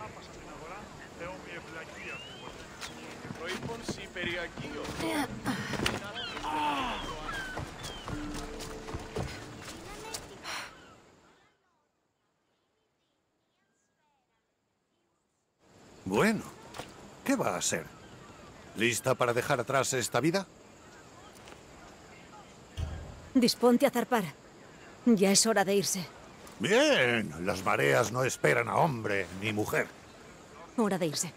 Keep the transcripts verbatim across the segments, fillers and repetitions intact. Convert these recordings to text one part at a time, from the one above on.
Bueno, ¿qué va a ser? ¿Lista para dejar atrás esta vida? Disponte a zarpar. Ya es hora de irse. Bien, las mareas no esperan a hombre ni mujer. Hora de irse.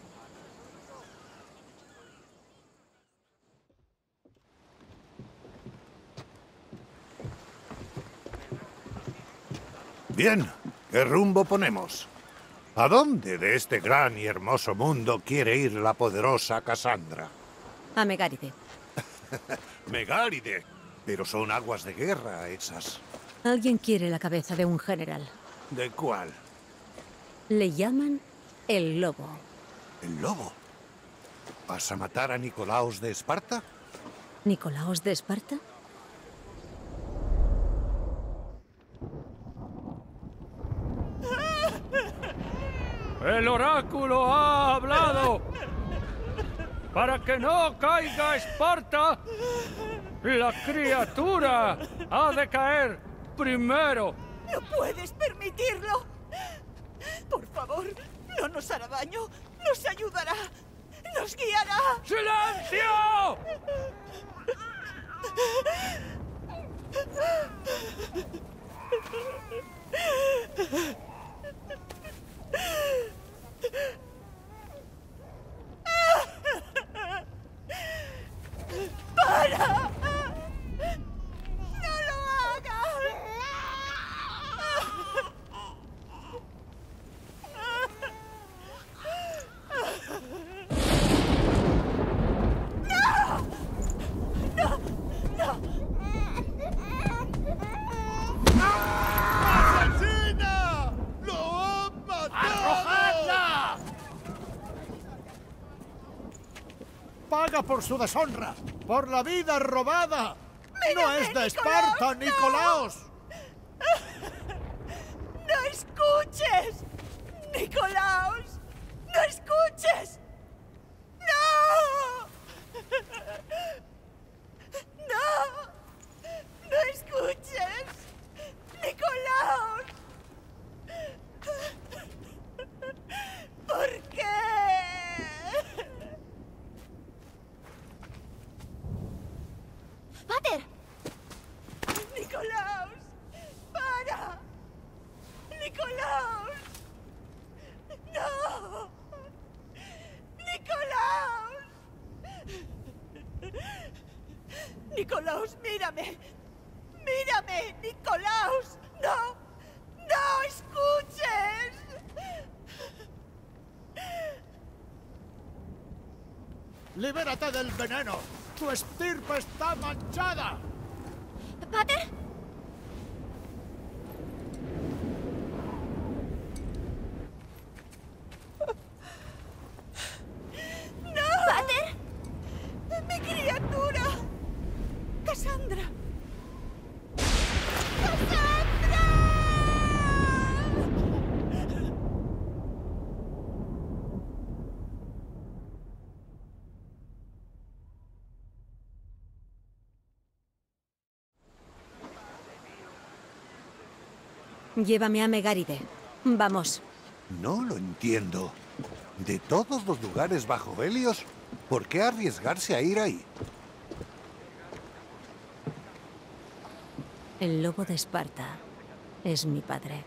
Bien, ¿qué rumbo ponemos? ¿A dónde de este gran y hermoso mundo quiere ir la poderosa Cassandra? A Megáride. Megáride. Pero son aguas de guerra esas. Alguien quiere la cabeza de un general. ¿De cuál? Le llaman el Lobo. ¿El Lobo? ¿Vas a matar a Nicolaos de Esparta? ¿Nicolaos de Esparta? ¡El oráculo ha hablado! ¡Para que no caiga Esparta! ¡La criatura ha de caer primero! ¡No puedes permitirlo! Por favor, no nos hará daño. Nos ayudará. Nos guiará. ¡Silencio! ¡Para! ¡No lo hagas! ¡No! ¡No! ¡No! ¡Asesina! ¡Lo han matado! ¡Arrojadla! Paga por su deshonra, por la vida robada. ¡Mírame, ¡No es de Esparta, Nicolaos! Nicolaos! ¡No escuches! ¡Nicolaos! ¡No escuches! ¡No! ¡No! ¡No escuches! ¡Nicolaos! ¿Por qué? ¡Pater! ¡Nicolaos! ¡Para! ¡Nicolaos! ¡No! ¡Nicolaos! ¡Nicolaos, mírame! ¡Mírame, Nicolaos! ¡No! ¡No escuches! ¡Libérate del veneno! ¡Tu estirpe está manchada! ¡Pater! ¡No! ¡Pater! ¡Mi criatura! ¡Cassandra! ¡Cassandra! Llévame a Megáride. Vamos. No lo entiendo. De todos los lugares bajo Helios, ¿por qué arriesgarse a ir ahí? El Lobo de Esparta es mi padre.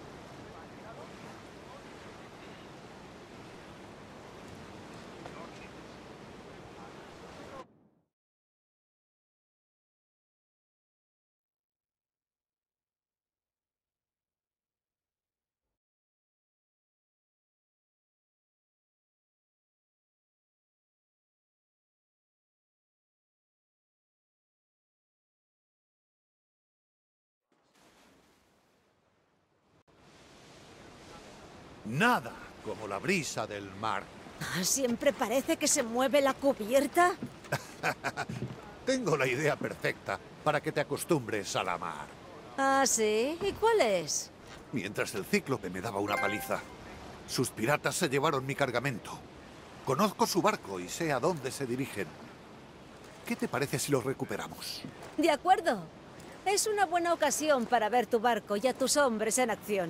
Nada como la brisa del mar. Ah, ¿siempre parece que se mueve la cubierta? Tengo la idea perfecta para que te acostumbres a la mar. Ah, ¿sí? ¿Y cuál es? Mientras el cíclope me daba una paliza. Sus piratas se llevaron mi cargamento. Conozco su barco y sé a dónde se dirigen. ¿Qué te parece si lo recuperamos? De acuerdo. Es una buena ocasión para ver tu barco y a tus hombres en acción.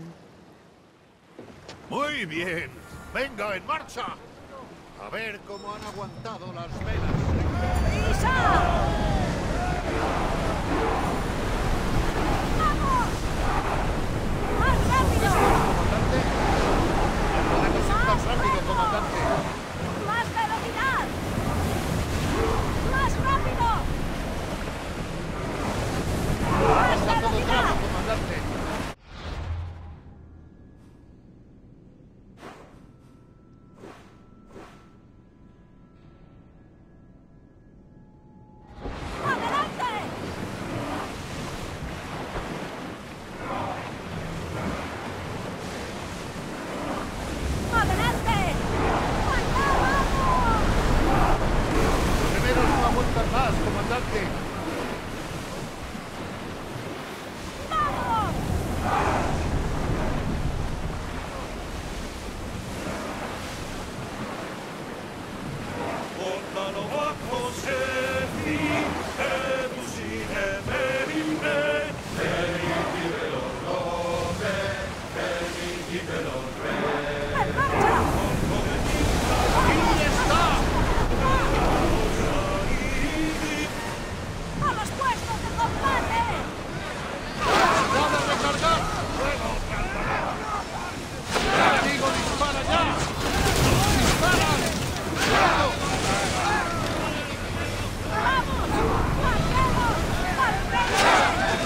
Muy bien. Venga, en marcha. A ver cómo han aguantado las velas. ¡Prisa! ¡Vamos! ¡Más rápido! Comandante. Podemos ir más rápido, comandante. ¡Más velocidad! ¡Más rápido! ¡Más Está todo velocidad! claro, comandante. ¡Adelante! ¡Adelante! ¡Allá vamos! Los remeros no aguantan más, comandante. ¡Vamos! ¡En marcha! ¡A los puestos de combate! ¡Nada de recargar! ¡El enemigo dispara ya! ¡Disparan! ¡Vamos! ¡Marchemos! ¡Al frente!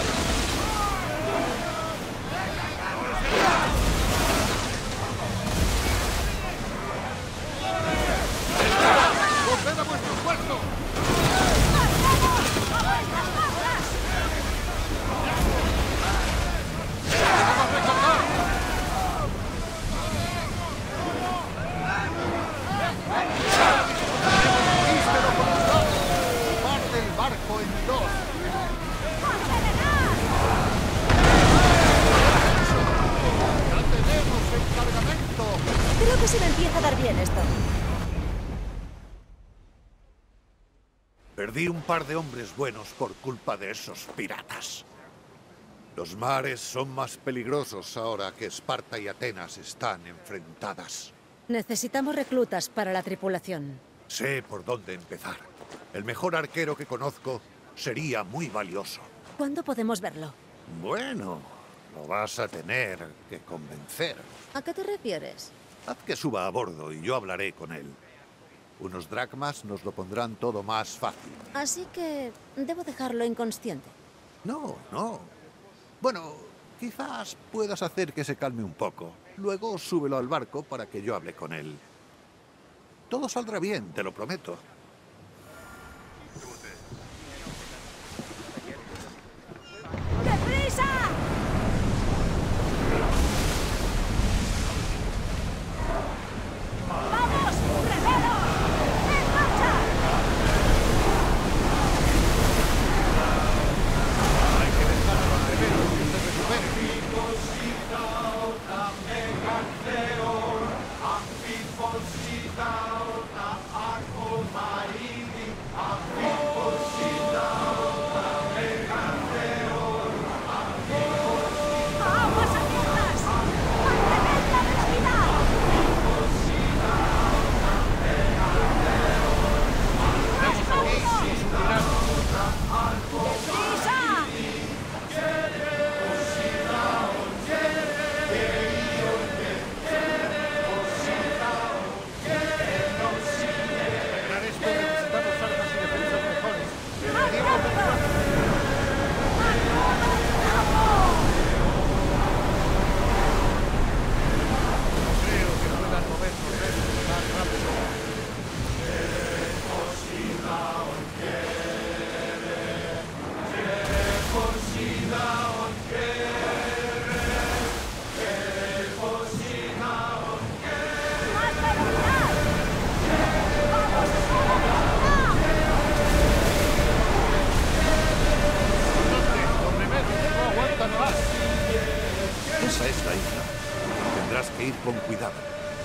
¡Volved a vuestro puesto! ¡Marchemos! ¡A vuestras marchas! ¡Vamos a recargar! ¡Vístelo con los dos! ¡Parte el barco en dos! ¡Acelerar! ¡Ya tenemos el cargamento! Creo que se me empieza a dar bien esto. Perdí un par de hombres buenos por culpa de esos piratas. Los mares son más peligrosos ahora que Esparta y Atenas están enfrentadas. Necesitamos reclutas para la tripulación. Sé por dónde empezar. El mejor arquero que conozco sería muy valioso. ¿Cuándo podemos verlo? Bueno, lo vas a tener que convencer. ¿A qué te refieres? Haz que suba a bordo y yo hablaré con él. Unos dracmas nos lo pondrán todo más fácil. Así que debo dejarlo inconsciente. No, no. Bueno, quizás puedas hacer que se calme un poco. Luego súbelo al barco para que yo hable con él. Todo saldrá bien, te lo prometo. ¡Deprisa! ¡Vamos! ¡Remeros! ¡En marcha! Hay que dejar a los remeros que se recuperen. Amphipos, Sita, Aqua,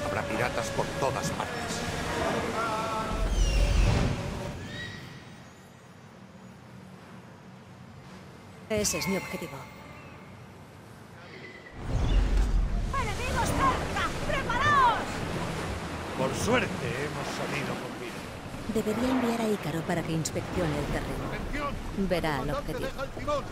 Habrá piratas por todas partes. Ese es mi objetivo. ¡Enemigos cerca! ¡Preparaos! Por suerte hemos salido con vida. Debería enviar a Ícaro para que inspeccione el terreno. ¡Atención! Verá el comandante objetivo. deja el timón.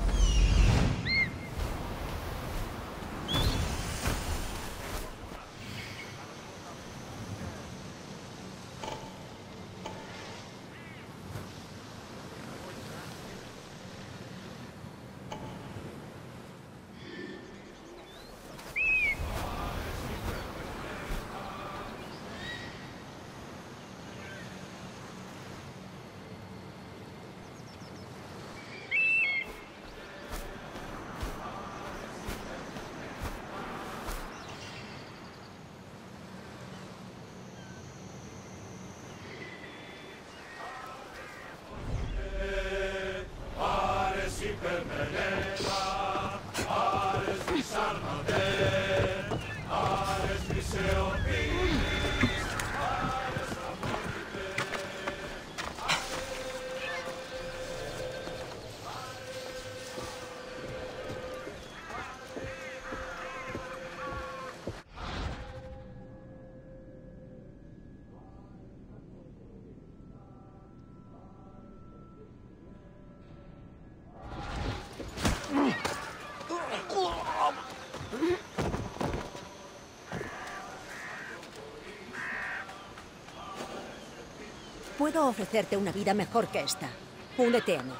Puedo ofrecerte una vida mejor que esta. Únete a mí.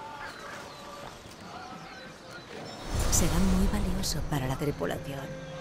Será muy valioso para la tripulación.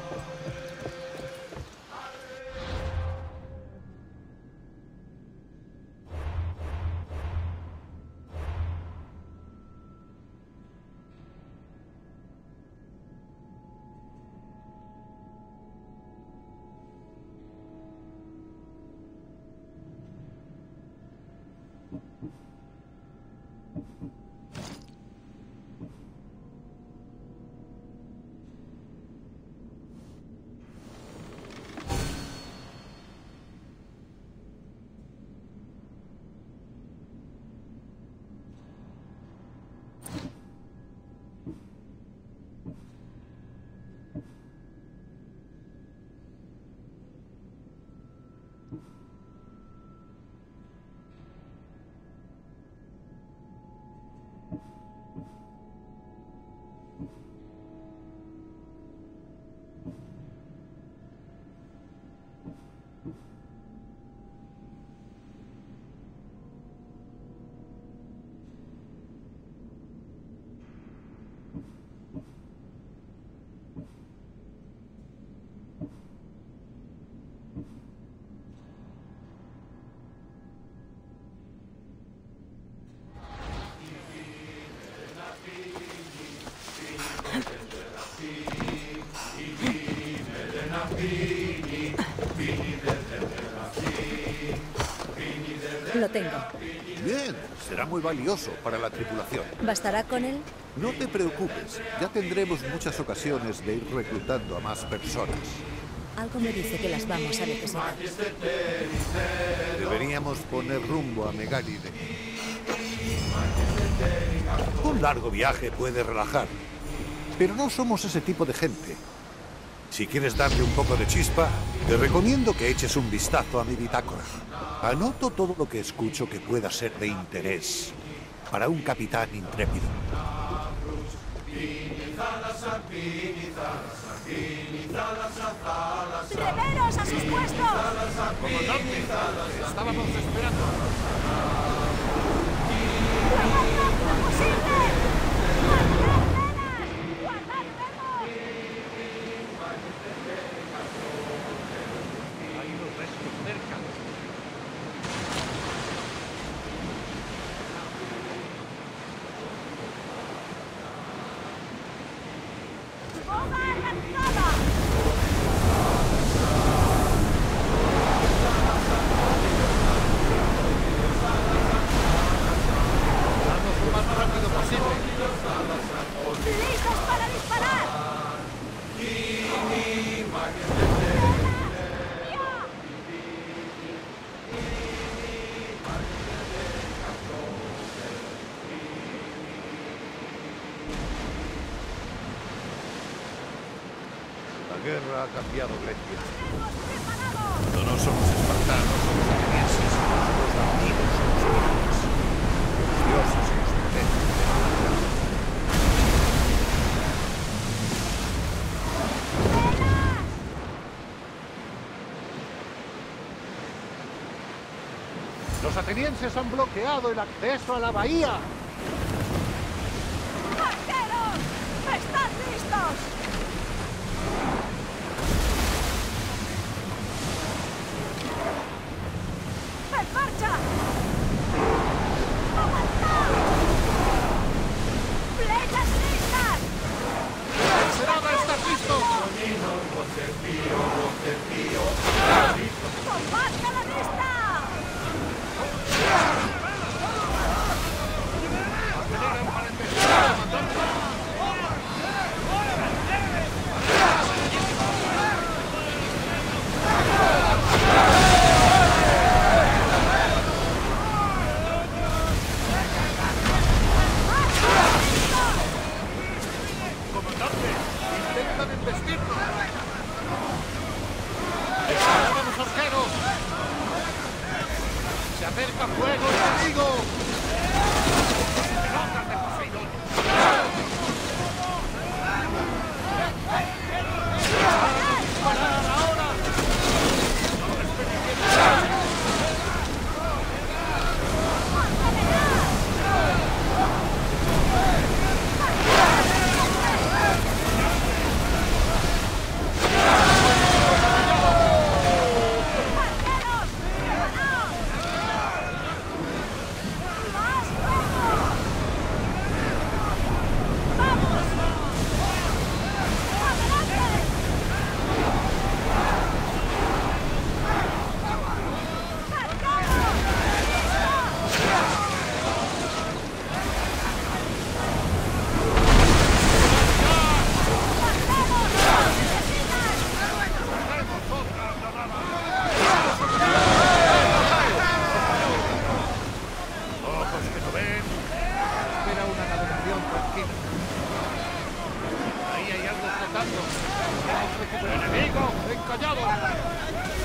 Lo tengo. Bien, será muy valioso para la tripulación. ¿Bastará con él? No te preocupes, ya tendremos muchas ocasiones de ir reclutando a más personas. Algo me dice que las vamos a necesitar. Deberíamos poner rumbo a Megáride. Un largo viaje puede relajar, pero no somos ese tipo de gente. Si quieres darle un poco de chispa, te recomiendo que eches un vistazo a mi bitácora. Anoto todo lo que escucho que pueda ser de interés para un capitán intrépido. ¡Reveros a sus puestos! ¡Comandante! ¡Estábamos esperando! ¡Lo más rápido posible! ¡Guardad velas! ¡Guardad remos! Hay unos restos cerca. ¡Boga arrancada! guerra ha cambiado Grecia. ¡Tenemos preparados! Pero no son los espartanos o los atenienses, los lamnidos o los griegos, los dioses o los planetas de la humanidad. Los atenienses han bloqueado el acceso a la bahía. ¡Arqueros! ¡Estad listos! ¡En marcha! ¡Aguantad! ¡Flechas listas! ¡Ensenada, estás listo! ¡Combate a la vista! ¡Aceleran para empezar, comandante! ¡Comandante! ¡Intentan embestirnos! ¡Escápanos, arqueros! ¡Se acerca fuego enemigo! ¡Pelotas de Poseidón! ¡Disparar ahora! ¡No desperdiciemos! ¡Arqueros! ¡Ganaos! ¡Más fuego! ¡Vamos! ¡Adelante! ¡Arqueros! ¡Ojos que no ven! Espera una navegación tranquila. Ahí hay algo flotando. Hemos recuperado. ¡Enemigo! ¡Encallado!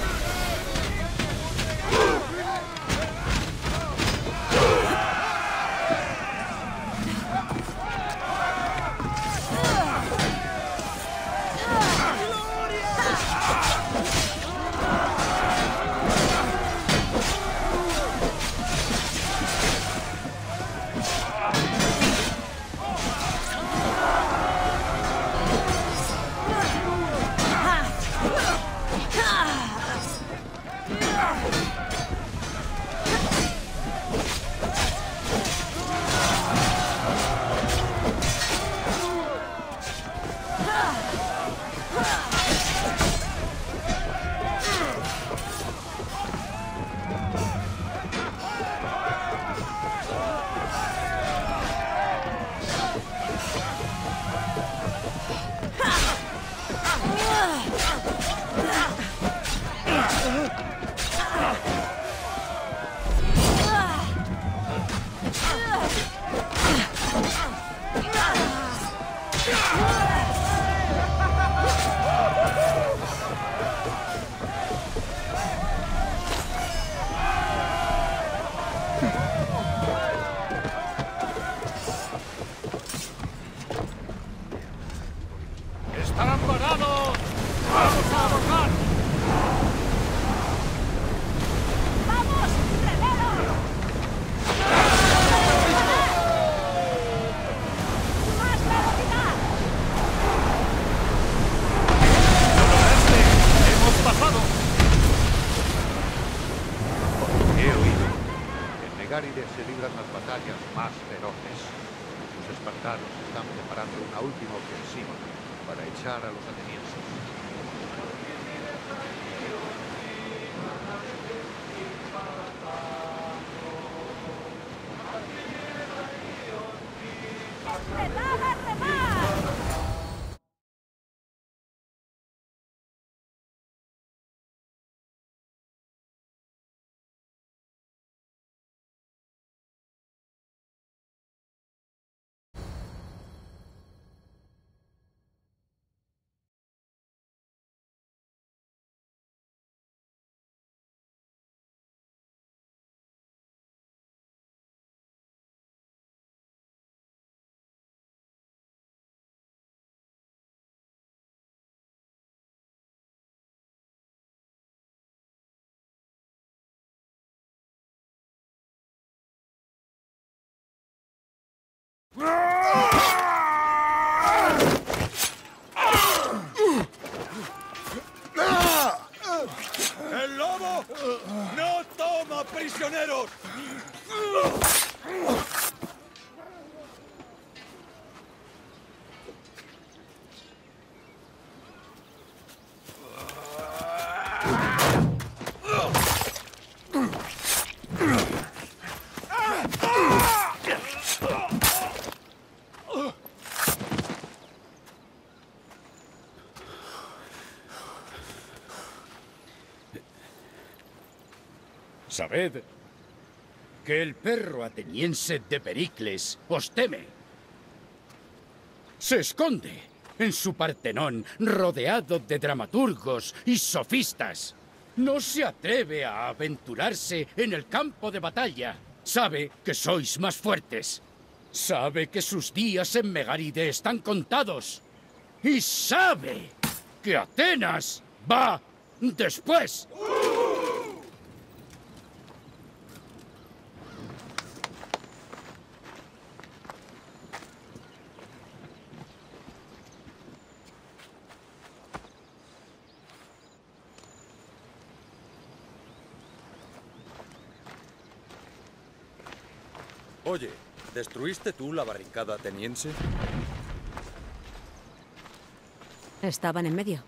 ¡Estarán varados! ¡Vamos a abordar! ¡Vamos! ¡Releros! ¡Más velocidad! ¡Hemos pasado! He oído que en Megáride se libran las batallas más feroces. Los espartanos están preparando una última ofensiva para echar a los atenienses. ¡El lobo no toma prisioneros! Sabed que el perro ateniense de Pericles os teme. Se esconde en su Partenón, rodeado de dramaturgos y sofistas. No se atreve a aventurarse en el campo de batalla. Sabe que sois más fuertes. Sabe que sus días en Megáride están contados. Y sabe que Atenas va después. Oye, ¿destruiste tú la barricada ateniense? Estaban en medio.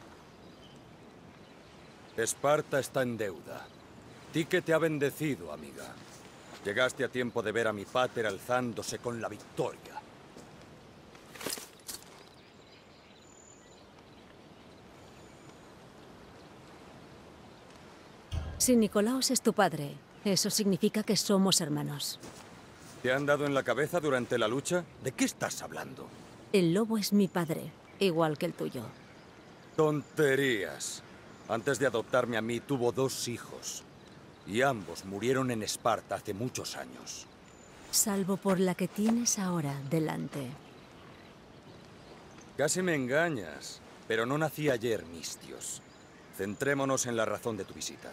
Esparta está en deuda. Tique te ha bendecido, amiga. Llegaste a tiempo de ver a mi pater alzándose con la victoria. Si Nicolaos es tu padre, eso significa que somos hermanos. ¿Te han dado en la cabeza durante la lucha? ¿De qué estás hablando? El lobo es mi padre, igual que el tuyo. Tonterías. Antes de adoptarme a mí, tuvo dos hijos. Y ambos murieron en Esparta hace muchos años. Salvo por la que tienes ahora delante. Casi me engañas, pero no nací ayer, Mistios. Centrémonos en la razón de tu visita.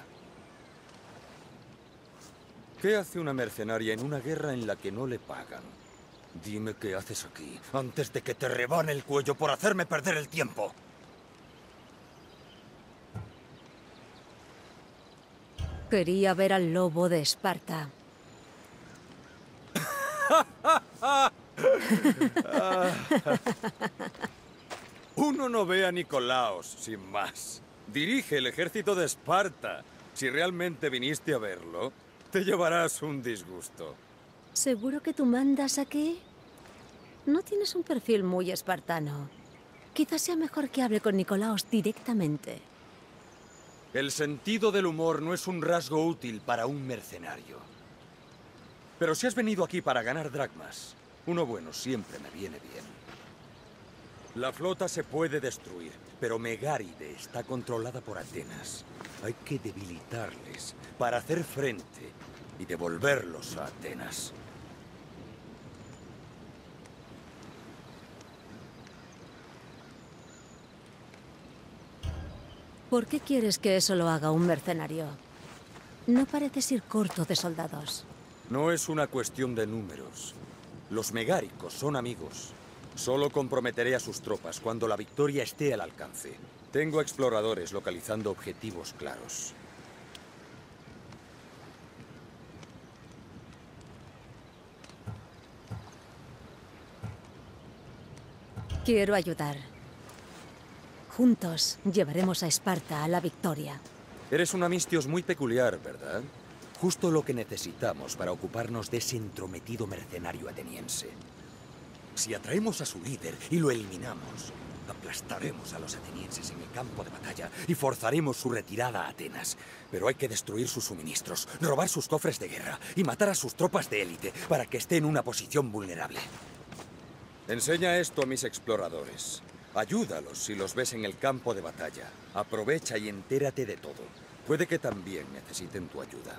¿Qué hace una mercenaria en una guerra en la que no le pagan? Dime qué haces aquí, antes de que te rebane el cuello por hacerme perder el tiempo. Quería ver al lobo de Esparta. Uno no ve a Nicolaos, sin más. Dirige el ejército de Esparta. Si realmente viniste a verlo, te llevarás un disgusto. ¿Seguro que tú mandas aquí? No tienes un perfil muy espartano. Quizás sea mejor que hable con Nicolaos directamente. El sentido del humor no es un rasgo útil para un mercenario. Pero si has venido aquí para ganar dracmas, uno bueno siempre me viene bien. La flota se puede destruir, pero Megáride está controlada por Atenas. Hay que debilitarles para hacer frente y devolverlos a Atenas. ¿Por qué quieres que eso lo haga un mercenario? No pareces ir corto de soldados. No es una cuestión de números. Los megáricos son amigos. Solo comprometeré a sus tropas cuando la victoria esté al alcance. Tengo exploradores localizando objetivos claros. Quiero ayudar. Juntos llevaremos a Esparta a la victoria. Eres una Mistios muy peculiar, ¿verdad? Justo lo que necesitamos para ocuparnos de ese entrometido mercenario ateniense. Si atraemos a su líder y lo eliminamos, aplastaremos a los atenienses en el campo de batalla y forzaremos su retirada a Atenas. Pero hay que destruir sus suministros, robar sus cofres de guerra y matar a sus tropas de élite para que esté en una posición vulnerable. Enseña esto a mis exploradores. Ayúdalos si los ves en el campo de batalla. Aprovecha y entérate de todo. Puede que también necesiten tu ayuda.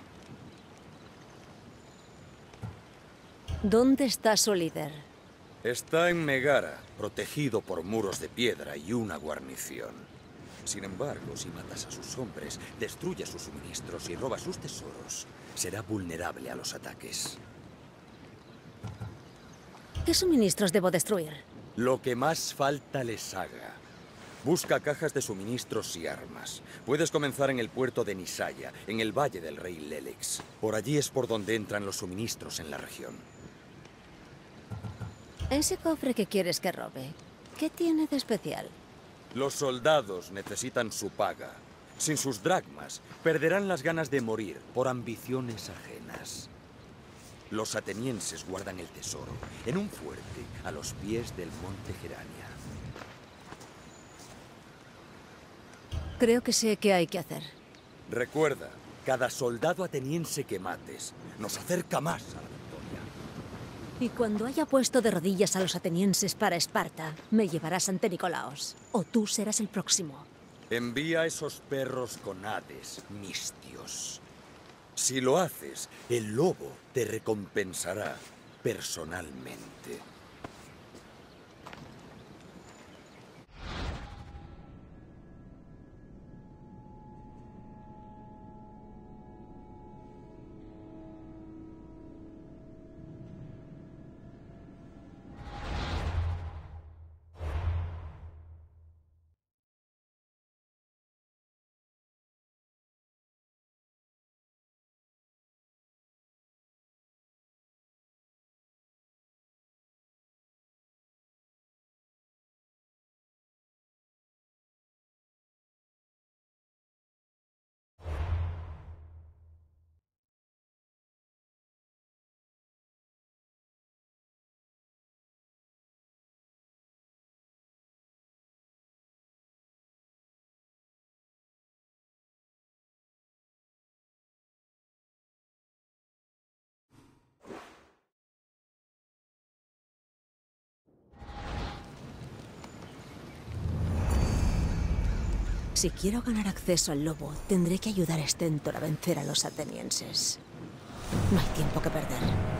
¿Dónde está su líder? Está en Megara, protegido por muros de piedra y una guarnición. Sin embargo, si matas a sus hombres, destruyes sus suministros y robas sus tesoros, será vulnerable a los ataques. ¿Qué suministros debo destruir? Lo que más falta les haga. Busca cajas de suministros y armas. Puedes comenzar en el puerto de Nisaya, en el valle del rey Lelex. Por allí es por donde entran los suministros en la región. Ese cofre que quieres que robe, ¿qué tiene de especial? Los soldados necesitan su paga. Sin sus dracmas, perderán las ganas de morir por ambiciones ajenas. Los atenienses guardan el tesoro en un fuerte a los pies del monte Gerania. Creo que sé qué hay que hacer. Recuerda, cada soldado ateniense que mates nos acerca más a la victoria. Y cuando haya puesto de rodillas a los atenienses para Esparta, me llevarás ante Nicolaos. O tú serás el próximo. Envía esos perros con Hades, Mistios. Si lo haces, el lobo te recompensará personalmente. Si quiero ganar acceso al lobo, tendré que ayudar a Stentor a vencer a los atenienses. No hay tiempo que perder.